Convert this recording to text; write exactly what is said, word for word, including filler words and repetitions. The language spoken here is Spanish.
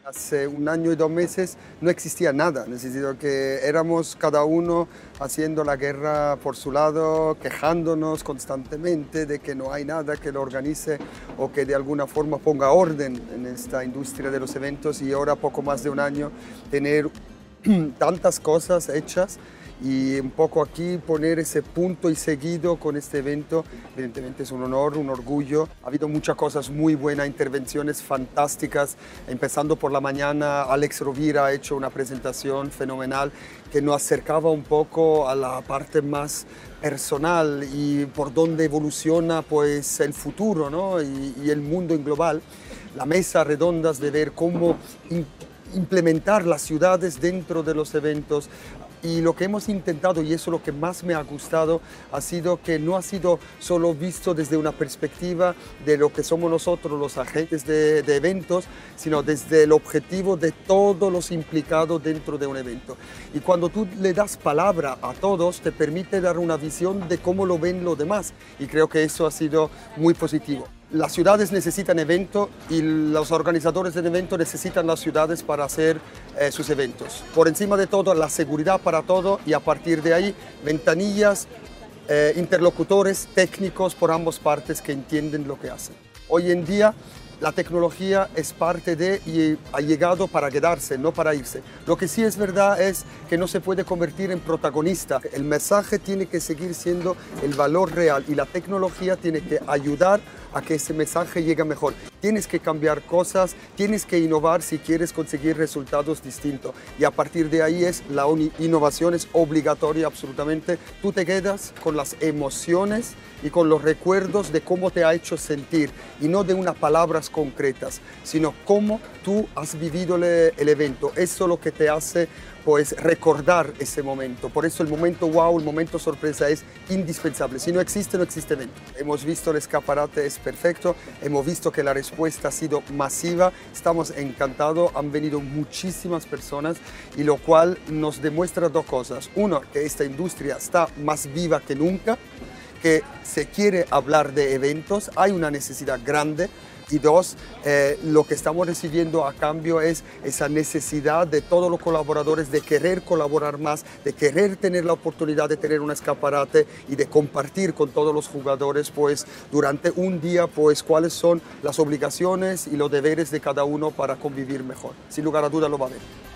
Hace un año y dos meses no existía nada, necesito que éramos cada uno haciendo la guerra por su lado, quejándonos constantemente de que no hay nada que lo organice o que de alguna forma ponga orden en esta industria de los eventos, y ahora, poco más de un año, tener tantas cosas hechas y un poco aquí poner ese punto y seguido con este evento, evidentemente es un honor, un orgullo. Ha habido muchas cosas muy buenas, intervenciones fantásticas, empezando por la mañana. Alex Rovira ha hecho una presentación fenomenal que nos acercaba un poco a la parte más personal y por dónde evoluciona pues el futuro, ¿no? y, y el mundo en global. La mesa redondas de ver cómo in, implementar las ciudades dentro de los eventos. Y lo que hemos intentado, y eso es lo que más me ha gustado, ha sido que no ha sido solo visto desde una perspectiva de lo que somos nosotros los agentes de, de eventos, sino desde el objetivo de todos los implicados dentro de un evento. Y cuando tú le das palabra a todos, te permite dar una visión de cómo lo ven los demás. Y creo que eso ha sido muy positivo. Las ciudades necesitan eventos y los organizadores del evento necesitan las ciudades para hacer eh, sus eventos. Por encima de todo, la seguridad para todo, y a partir de ahí, ventanillas, eh, interlocutores técnicos por ambas partes que entienden lo que hacen. Hoy en día, la tecnología es parte de y ha llegado para quedarse, no para irse. Lo que sí es verdad es que no se puede convertir en protagonista. El mensaje tiene que seguir siendo el valor real y la tecnología tiene que ayudar a que ese mensaje llegue mejor. Tienes que cambiar cosas, tienes que innovar si quieres conseguir resultados distintos. Y a partir de ahí es la innovación es obligatoria absolutamente. Tú te quedas con las emociones y con los recuerdos de cómo te ha hecho sentir, y no de unas palabras concretas, sino cómo tú has vivido el evento. Eso es lo que te hace pues recordar ese momento. Por eso el momento wow, el momento sorpresa es indispensable. Si no existe, no existe evento. Hemos visto el escaparate, es perfecto. Hemos visto que la respuesta ha sido masiva. Estamos encantados. Han venido muchísimas personas, y lo cual nos demuestra dos cosas. Uno, que esta industria está más viva que nunca, que se quiere hablar de eventos, hay una necesidad grande. Y dos, eh, lo que estamos recibiendo a cambio es esa necesidad de todos los colaboradores de querer colaborar más, de querer tener la oportunidad de tener un escaparate y de compartir con todos los jugadores pues, durante un día pues, cuáles son las obligaciones y los deberes de cada uno para convivir mejor. Sin lugar a duda lo va a ver.